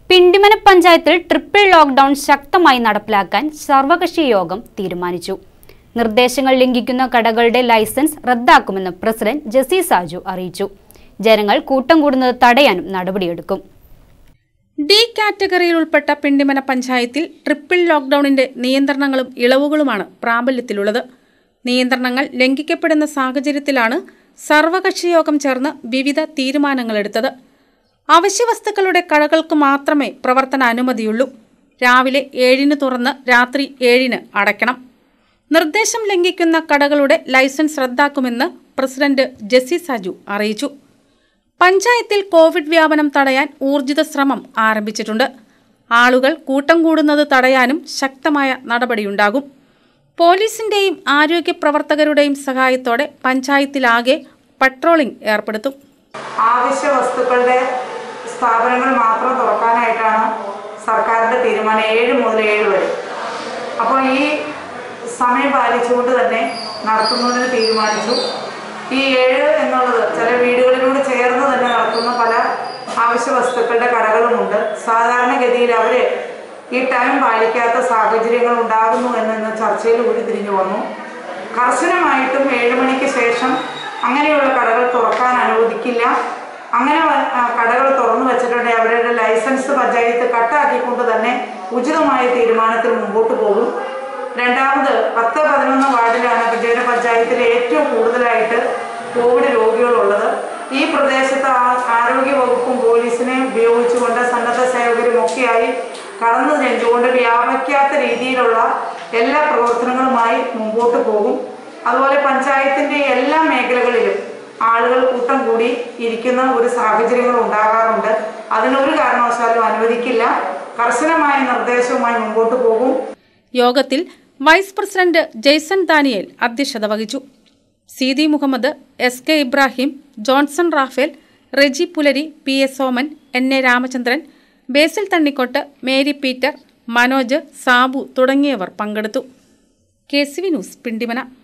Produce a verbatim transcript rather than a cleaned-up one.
പിണ്ടിമന പഞ്ചായത്തിൽ triple lockdown ശക്തമായി നടപ്പിലാക്കാൻ സർവകക്ഷി യോഗം തീരുമാനിച്ചു. നിർദ്ദേശങ്ങൾ ലംഘിക്കുന്ന കടകളുടെ ലൈസൻസ് റദ്ദാക്കുമെന്ന് പ്രസിഡന്റ് ജെസി സാജു അറിയിച്ചു. ജനങ്ങൾ കൂട്ടം കൂടുന്നത് തടയാനും നടപടിയെടുക്കും. ഡി കാറ്റഗറിയിൽ ഉൾപ്പെട്ട പിണ്ടിമന പഞ്ചായത്തിൽ ട്രിപ്പിൾ ലോക്ക്ഡൌണിന്റെ നിയന്ത്രണങ്ങളും ഇളവുകളുമാണ് പ്രാബല്യത്തിലുള്ളത്. നിയന്ത്രണങ്ങൾ ലംഘിക്കപ്പെടുന്ന സാഹചര്യത്തിലാണ് സർവകക്ഷി യോഗം ചേർന്ന് വിവിധ തീരുമാനങ്ങളെടുത്തത്. അവശ്യവസ്തുക്കളുടെ കടകൾക്ക് മാത്രമേ പ്രവർത്തന അനുമതിയുള്ളൂ. രാവിലെ ഏഴിന് തുറന്ന് രാത്രി ഏഴിന് അടയ്ക്കണം. നിർദ്ദേശം ലംഘിക്കുന്ന കടകളുടെ ലൈസൻസ് റദ്ദാക്കുമെന്ന് പ്രസിഡന്റ് ജെസി സാജു അറിയിച്ചു. പഞ്ചായത്തിൽ കോവിഡ് വ്യാപനം തടയാൻ ഊർജിത ശ്രമം ആരംഭിച്ചിട്ടുണ്ട്. ആളുകൾ കൂട്ടം കൂടുന്നത് തടയാനും ശക്തമായ നടപടിയുണ്ടാകും. പോലീസിന്റെയും ആരോഗ്യ പ്രവർത്തകരുടെയും സഹായത്തോടെ പഞ്ചായത്തിലാകെ പട്രോളിംഗ് ഏർപ്പെടുത്തും. ആവശ്യ വസ്തുക്കളുടെ സ്ഥാപനങ്ങൾ മാത്രം തുറക്കാനായിട്ടാണ് സർക്കാരിൻ്റെ തീരുമാനം, ഏഴ് മുതൽ ഏഴ് വരെ. അപ്പോൾ ഈ സമയം പാലിച്ചുകൊണ്ട് തന്നെ നടത്തുന്നതിന് തീരുമാനിച്ചു. ഈ ഏഴ് എന്നുള്ളത് ചില വീടുകളിലൂടെ ചേർന്ന് തന്നെ നടത്തുന്ന പല ആവശ്യ വസ്തുക്കളുടെ കടകളുമുണ്ട്. സാധാരണഗതിയിൽ അവർ ഈ ടൈം പാലിക്കാത്ത സാഹചര്യങ്ങൾ ഉണ്ടാകുന്നു എന്ന ചർച്ചയിൽ ഉരുത്തിരിഞ്ഞു വന്നു. കർശനമായിട്ടും ഏഴ് മണിക്ക് ശേഷം അങ്ങനെയുള്ള കടകൾ തുറക്കാൻ അനുവദിക്കില്ല. അങ്ങനെ കടകൾ തുറന്നു വെച്ചിട്ടുണ്ടെങ്കിൽ അവരുടെ ലൈസൻസ് പഞ്ചായത്ത് കട്ടാക്കിക്കൊണ്ട് തന്നെ ഉചിതമായ തീരുമാനത്തിൽ മുമ്പോട്ട് പോകും. രണ്ടാമത് പത്ത് പതിനൊന്ന് വാർഡിലാണ് വിജയന പഞ്ചായത്തിലെ ഏറ്റവും കൂടുതലായിട്ട് കോവിഡ് രോഗികളുള്ളത്. ഈ പ്രദേശത്ത് ആരോഗ്യ വകുപ്പും പോലീസിനെ ഉപയോഗിച്ചുകൊണ്ട് സന്നദ്ധ സേവകരും ഒക്കെയായി കടന്നു ചെന്നുകൊണ്ട് വ്യാപിക്കാത്ത രീതിയിലുള്ള എല്ലാ പ്രവർത്തനങ്ങളുമായി മുമ്പോട്ട് പോകും. അതുപോലെ പഞ്ചായത്തിൻ്റെ എല്ലാ മേഖലകളിലും ആളുകൾ കൂട്ടം കൂടി ഇരിക്കുന്ന ഒരു സാഹചര്യങ്ങൾ ഉണ്ടാകാറുണ്ട്. അതിനൊരു കാരണവശാലും അനുവദിക്കില്ല. കർശനമായ നിർദ്ദേശവുമായി മുമ്പോട്ട് പോകും. യോഗത്തിൽ വൈസ് പ്രസിഡന്റ് ജെയ്സൺ ദാനിയേൽ അധ്യക്ഷത വഹിച്ചു. Seethi Muhammed, S K Ibrahim, Johnson Raphael, Reji Pulari, P S Soman, N A Ramachandran, Basil Thannikode, Mary Peter, Manoj, Sabu തുടങ്ങിയവർ പങ്കെടുത്തു. K C V news Pindimana.